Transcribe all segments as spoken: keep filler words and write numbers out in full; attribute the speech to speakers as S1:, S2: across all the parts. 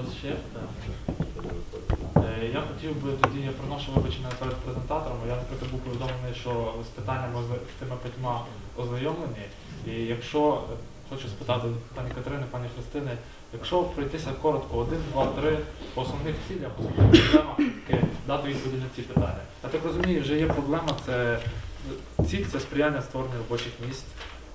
S1: вас ще питання. Я хотів би тоді, я приношу вибачення перед презентатором, я, наприклад, був повідомлений, що з питаннями з тими п'ятьма ознайомлені. І якщо, хочу спитати пані Катерини, пані Христини, якщо пройтися коротко, один, два, три, по основних цілях, основних проблемах, дати відповіді на ці питання. Я так розумію, вже є проблема, це ціль, це сприяння створення робочих місць,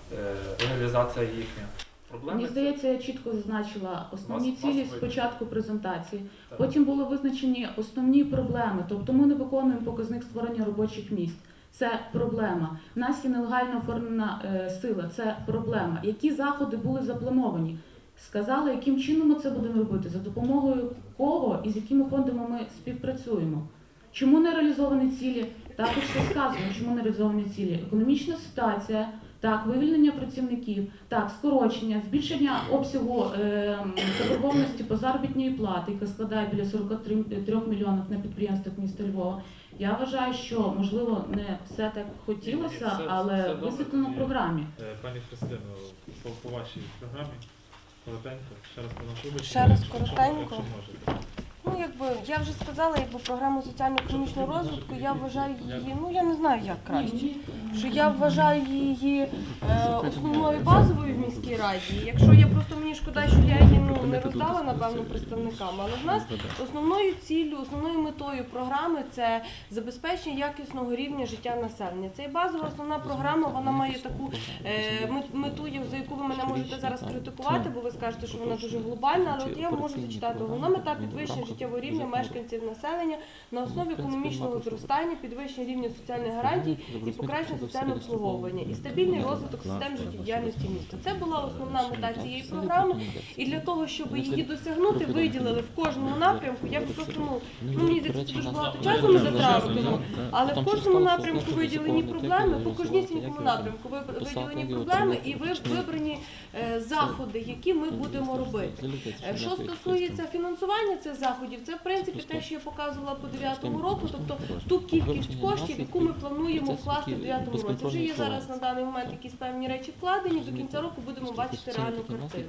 S1: реалізація їхня. Проблеми
S2: Мені здається, я чітко зазначила основні
S1: Вас-
S2: цілі
S1: вас
S2: спочатку презентації,
S1: Так.
S2: потім були визначені основні проблеми, тобто ми не виконуємо показник створення робочих місць. Це проблема. У нас є нелегально оформлена е, сила, це проблема. Які заходи були заплановані? Сказали, яким чином ми це будемо робити, за допомогою кого і з якими фондами ми співпрацюємо. Чому не реалізовані цілі? Також це сказано, чому не реалізовані цілі. Економічна ситуація, так, вивільнення працівників, так, скорочення, збільшення обсягу е, заборгованості по заробітній платі, яка складає біля сорок три мільйонів на підприємствах міста Львова. Я вважаю, що, можливо, не все так хотілося,
S1: Це-
S2: але
S1: це добре.
S2: висвітлено в програмі.
S1: Пані Христино, по, по вашій програмі, коротенько, ще раз проношу вибачення.
S3: Ще раз
S1: якщо-
S3: коротенько.
S1: Якщо можете.
S3: Ну, якби, я вже сказала, якби програму соціально-економічного розвитку, я вважаю її, ну я не знаю як краще, що я вважаю її е, основною базовою в міській раді. Якщо я просто мені шкода, що я її ну, не роздала, напевно, представникам, але в нас основною ціллю, основною метою програми це забезпечення якісного рівня життя населення. Це є базова основна програма, вона має таку е, мету, за яку ви мене можете зараз критикувати, бо ви скажете, що вона дуже глобальна, але от я можу зачитати. Головна мета підвищення життєвого рівня мешканців населення на основі економічного зростання, підвищення рівня соціальних гарантій і покращення соціального обслуговування і стабільний розвиток систем життєдіяльності міста. Це була основна мета цієї програми, і для того, щоб її досягнути, виділили в кожному напрямку. Я б просто, ну, ну мені здається, дуже багато часу ми затратимо, але в кожному напрямку виділені проблеми, по кожнісінькому напрямку виділені проблеми і вибрані е, заходи, які ми будемо робити. Е, Що стосується фінансування цих заходів, це в принципі те, що я показувала по дев'ятому року, тобто ту кількість коштів, яку ми плануємо вкласти в дев'ятому році. Вже є зараз на даний момент якісь певні речі вкладені, до кінця року будемо бачити реальну картину.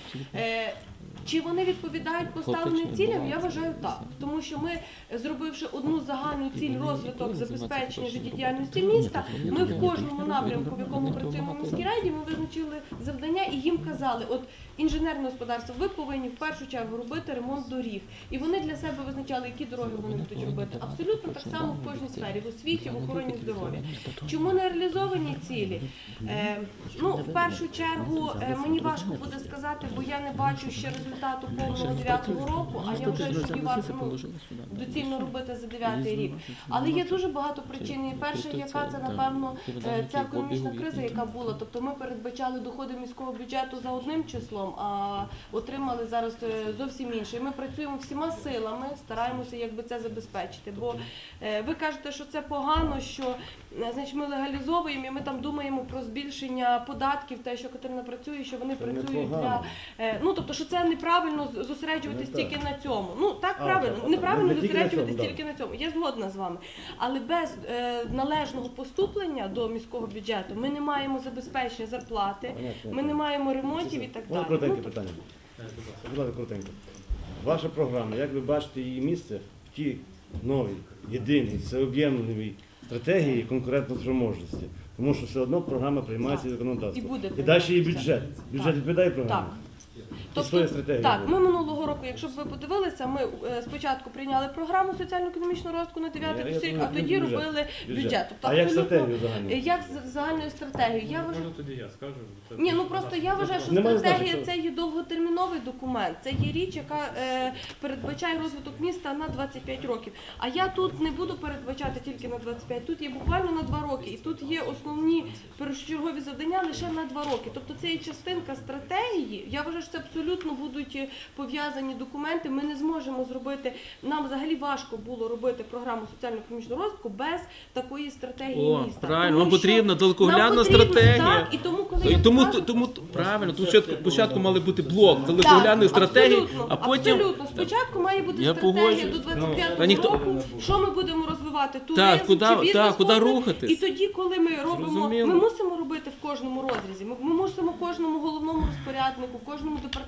S3: Е, Чи вони відповідають поставленим цілям? Я вважаю так. Тому що ми, зробивши одну загальну ціль розвиток забезпечення життєдіяльності міста, ми в кожному напрямку, в якому працюємо в міській раді, ми визначили завдання і їм казали, от інженерне господарство, ви повинні в першу чергу робити ремонт доріг. І вони для себе визначали, які дороги вони будуть робити. Абсолютно так само в кожній сфері, в освіті, в охороні здоров'я. Чому не реалізовані цілі? Е, ну, в першу чергу, е, мені важко буде сказати, бо я не бачу ще результату повного дев'ятого року, а я вважаю, що її варто ну, доцільно робити за дев'ятий рік. Але є дуже багато причин. І перша, яка це, напевно, е, ця економічна криза, яка була. Тобто ми передбачали доходи міського бюджету за одним числом, а отримали зараз зовсім інше. І ми працюємо всіма силами, стараємося якби це забезпечити. Бо е, ви кажете, що це погано, що значить, ми легалізовуємо і ми там думаємо про збільшення податків, те, що Катерина працює, що вони
S4: Це
S3: працюють
S4: непогано.
S3: для... Е, ну, тобто, що це неправильно зосереджуватись
S4: Не
S3: тільки
S4: так.
S3: на цьому. Ну, так,
S4: А,
S3: правильно,
S4: так,
S3: неправильно
S4: не тільки на
S3: зосереджуватись
S4: цьому,
S3: тільки на цьому. Я згодна з вами. Але без е, належного поступлення до міського бюджету ми не маємо забезпечення зарплати, ми не маємо ремонтів і так
S4: Можна
S3: далі.
S4: коротеньке
S3: Ну,
S4: питання? Будь ласка, коротенько. Ваша програма, як ви бачите її місце в тій новій, єдиній, всеоб'ємливій стратегії конкурентоспроможності? Тому що все одно програма приймається
S3: Так.
S4: законодавством.
S3: І буде
S4: І далі її
S3: прийматися.
S4: бюджет. Бюджет відповідає програмі?
S3: Так.
S4: Існує стратегія
S3: так,
S4: була.
S3: ми минулого року, якщо б ви подивилися, ми е, спочатку прийняли програму соціально-економічного розвитку на дев'ятий
S4: Я- я
S3: рік, а
S4: думаю,
S3: тоді
S4: бюджет.
S3: робили
S4: Бюджет.
S3: бюджет. Тобто,
S4: А як
S3: абсолютно,
S4: стратегію загальну?
S3: е, Як з- загальною стратегією? Я вважаю,
S1: Може тоді я скажу. Це
S3: ні, ну просто я вважаю, що
S4: Немає
S3: стратегія
S4: значення.
S3: це є довготерміновий документ. Це є річ, яка е, передбачає розвиток міста на двадцять п'ять років. А я тут не буду передбачати тільки на двадцять п'ять, тут є буквально на два роки. І тут є основні першочергові завдання лише на два роки. Тобто це є частинка стратегії. Я вважаю, що це абсолютно будуть пов'язані документи. Ми не зможемо зробити, нам взагалі важко було робити програму соціально-економічного розвитку без такої стратегії
S5: О,
S3: міста.
S5: правильно,
S3: Тому
S5: нам
S3: що
S5: потрібна далекоглядна
S3: нам потрібно,
S5: стратегія.
S3: Так, і тому, коли
S5: І
S3: я
S5: тому,
S3: кажу-
S5: тому правильно, тут спочатку, спочатку мали бути блок далекоглядної
S3: Так,
S5: стратегії,
S3: абсолютно,
S5: а потім...
S3: абсолютно. Спочатку має бути
S5: Я
S3: стратегія
S5: погоджуюсь.
S3: до двадцять п'ятого
S5: Та ніхто-
S3: року, що ми будемо розвивати, туризм
S5: Так, куди-
S3: чи бізнес.
S5: так, куди
S3: комплекс.
S5: рухатись.
S3: І тоді, коли ми робимо,
S5: Зрозуміло.
S3: ми мусимо робити в кожному розрізі, ми, ми мусимо кожному головному розпоряднику, кожному департаменту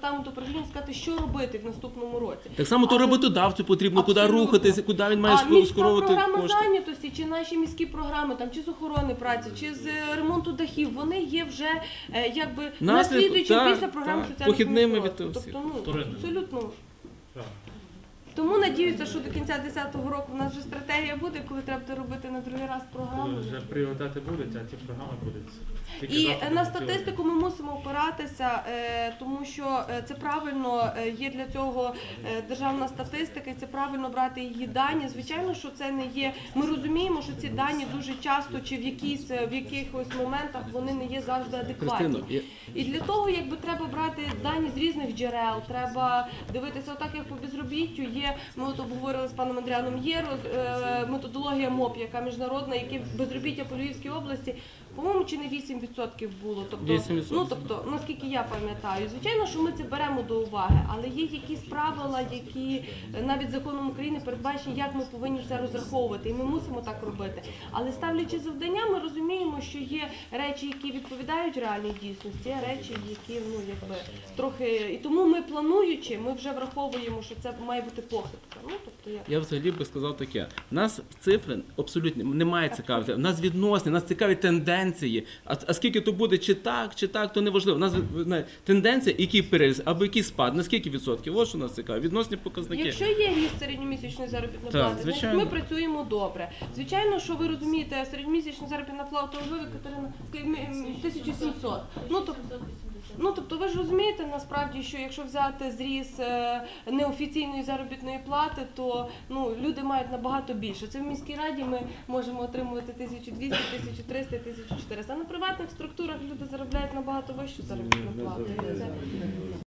S3: департаменту управління сказати, що робити в наступному році.
S5: Так само то
S3: Але-
S5: роботодавцю потрібно, куди
S3: Абсолютно.
S5: рухатися, куди він має
S3: А міська
S5: скеровувати
S3: програма
S5: кошти.
S3: зайнятості, чи наші міські програми, там, чи з охорони праці, чи з е, ремонту дахів, вони є вже е, якби
S5: Наслідку-
S3: наслідуючим
S5: так,
S3: після програми
S5: так,
S3: соціального
S5: похідними
S3: розвитку.
S5: від всіх.
S3: Тобто, ну,
S1: Вторинними.
S3: абсолютно.
S1: Так.
S3: Тому надіюся, що до кінця дві тисячі десятого року в нас вже стратегія буде, коли треба буде робити на другий раз програму.
S1: Коли вже пріоритети будуть, а ті програми будуть. Тільки
S3: І
S1: заходи
S3: е, на
S1: в цілому.
S3: статистику ми мусимо опиратися, е, тому що е, це правильно, е, є для цього е, державна статистика, і це правильно брати її дані. Звичайно, що це не є. Ми розуміємо, що ці дані дуже часто чи в якісь в якихось моментах вони не є завжди адекватні.
S5: Христино, я-
S3: І для того, якби треба брати дані з різних джерел, треба дивитися, отак як по безробіттю є. Ми от обговорили з паном Андріаном є роз- е, методологія МОП, яка міжнародна, яке безробіття по Львівській області. По-моєму, чи не вісім відсотків було. Тобто,
S5: вісім відсотків.
S3: ну тобто, наскільки я пам'ятаю, звичайно, що ми це беремо до уваги, але є якісь правила, які е, навіть законом України передбачені, як ми повинні це розраховувати, і ми мусимо так робити. Але ставлячи завдання, ми розуміємо, що є речі, які відповідають реальній дійсності, є речі, які ну якби трохи. І тому ми плануючи, ми вже враховуємо, що це має бути похибка. Ну тобто я.
S5: Я взагалі би сказав таке. Нас цифри абсолютно не має цікавити. Нас відносини, нас цікаві тенденції. А, а скільки то буде, чи так, чи так, то не важливо. Нас ви- тенденція, який переріз, або який спад, на скільки відсотків? Ось що нас цікавить. Відносні показники.
S3: Якщо є ріст середньомісячної заробітної
S5: Так,
S3: плати, значить
S5: звичайно.
S3: ми працюємо добре. Звичайно, що ви розумієте, середньомісячна заробітна плата у Львові, Катерина, тисяча сімсот. Ну, тобто, ну, тобто ви ж розумієте, насправді, що якщо взяти зріз е, неофіційної заробітної плати, то ну, люди мають набагато більше. Це в міській раді ми можемо отримувати тисячу двісті, тисячу триста, тисячу чотириста. А на приватних структурах люди заробляють набагато вищу заробітну плату. І це